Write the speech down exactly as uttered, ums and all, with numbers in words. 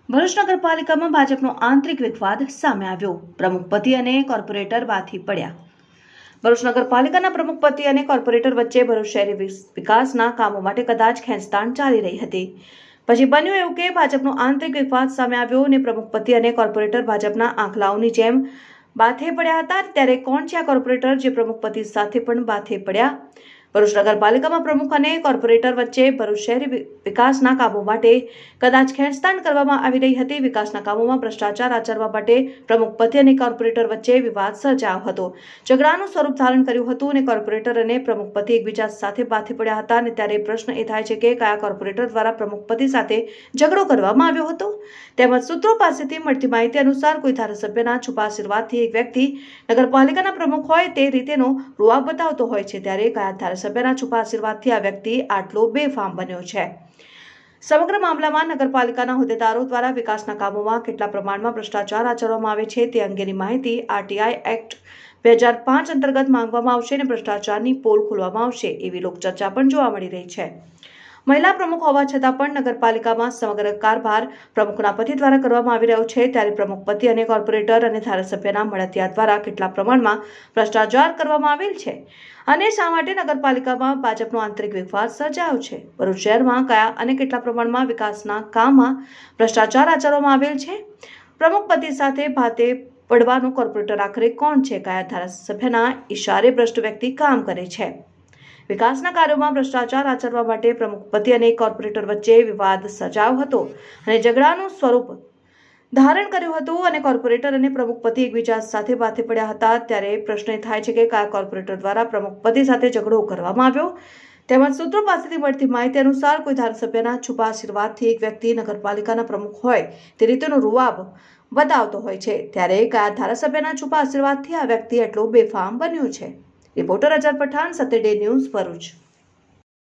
ભરૂચ નગરપાલિકામાં ભાજપનો આંતરિક વિવાદ સામે આવ્યો. પ્રમુખ પતિ અને કોર્પોરેટર બાથી પડ્યા. ભરૂચ નગરપાલિકાના પ્રમુખ પતિ અને કોર્પોરેટર વચ્ચે ભરૂચ શહેરી વિકાસના કામો માટે કદાચ ખેંચતાણ ચાલી રહી હતી. પછી બન્યું એવું કે ભાજપનો આંતરિક વિવાદ સામે આવ્યો અને પ્રમુખ પતિ અને કોર્પોરેટર ભાજપના આંખલાઓની જેમ બાથે પડ્યા હતા. ત્યારે કોણ છે આ કોર્પોરેટર જે પ્રમુખ પતિ સાથે પણ બાથે પડ્યા? ભરૂચ નગરપાલિકામાં પ્રમુખ અને કોર્પોરેટર વચ્ચે ભરૂચ શહેરી વિકાસના કામો માટે કદાચ ખેંચતાણ કરવામાં આવી રહી હતી. વિકાસના કામોમાં ભ્રષ્ટાચાર આચરવા માટે પ્રમુખ પતિ અને કોર્પોરેટર વચ્ચે વિવાદ સર્જાયો હતો. ઝઘડાનું સ્વરૂપ ધારણ કર્યું હતું અને કોર્પોરેટર અને પ્રમુખ પતિ એકબીજા સાથે બાથે પડ્યા હતા. અને ત્યારે પ્રશ્ન એ થાય છે કે કયા કોર્પોરેટર દ્વારા પ્રમુખ પતિ સાથે ઝઘડો કરવામાં આવ્યો હતો? તેમજ સૂત્રો પાસેથી મળતી માહિતી અનુસાર કોઈ ધારાસભ્યના છુપા આશીર્વાદથી એક વ્યક્તિ નગરપાલિકાના પ્રમુખ હોય તે રીતેનો રૂઆબ બતાવતો હોય છે. ત્યારે કયા સભ્યના છુપા આશીર્વાદથી આ વ્યક્તિ આટલો બેફામ બન્યો છે? સમગ્ર મામલામાં નગરપાલિકાના હોદ્દેદારો દ્વારા વિકાસના કામોમાં કેટલા પ્રમાણમાં ભ્રષ્ટાચાર આચરવામાં આવે છે તે અંગેની માહિતી આરટીઆઈ એક્ટ બે હજાર પાંચ અંતર્ગત માંગવામાં આવશે અને ભ્રષ્ટાચારની પોલ ખોલવામાં આવશે એવી લોકચર્ચા પણ જોવા મળી રહી છે. મહિલા પ્રમુખ હોવા છતાં પણ નગરપાલિકામાં સમગ્ર કારભાર પ્રમુખના પતિ દ્વારા કરવામાં આવી રહ્યો છે. ત્યારે પ્રમુખ પતિ અને કોર્પોરેટર અને ધારાસભ્યના મળતિયા દ્વારા કેટલા પ્રમાણમાં ભ્રષ્ટાચાર કરવામાં આવેલ છે અને શા માટે નગરપાલિકામાં ભાજપનો આંતરિક વિવાદ સર્જાયો છે? ભરૂચ શહેરમાં કયા અને કેટલા પ્રમાણમાં વિકાસના કામમાં ભ્રષ્ટાચાર આચરવામાં આવેલ છે? પ્રમુખ પતિ સાથે ભાતે પડવાનો કોર્પોરેટર આખરે કોણ છે? કયા ધારાસભ્યના ઇશારે ભ્રષ્ટ વ્યક્તિ કામ કરે છે? વિકાસના કાર્યોમાં ભ્રષ્ટાચાર આચરવા માટે પ્રમુખ પતિ અને કોર્પોરેટર વચ્ચે વિવાદ સર્જાયો હતો અને ઝઘડાનું સ્વરૂપ ધારણ કર્યું હતું અને કોર્પોરેટર અને પ્રમુખ પતિ એકબીજા સાથે બાથે પડ્યા હતા. ત્યારે પ્રશ્ન એ થાય છે કે કયા કોર્પોરેટર દ્વારા પ્રમુખ પતિ સાથે ઝઘડો કરવામાં આવ્યો? તેમજ સૂત્રો પાસેથી મળતી માહિતી અનુસાર કોઈ ધારાસભ્યના છુપા આશીર્વાદથી એક વ્યક્તિ નગરપાલિકાના પ્રમુખ હોય તે રીતેનો રૂઆબ બતાવતો હોય છે. ત્યારે કયા ધારાસભ્યના છુપા આશીર્વાદથી આ વ્યક્તિ એટલો બેફામ બન્યો છે? Reporter Azhar Pathan, Satya day news, Bharuch.